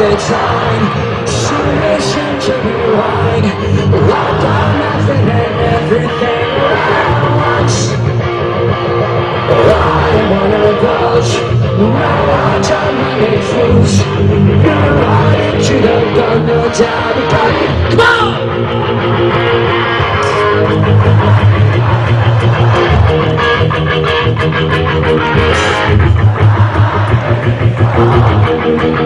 the time. Solution to be right. Locked on nothing and everything at once. I wanna ghost. Right on time money fools. You're right into the gun, no doubt about it. Come on!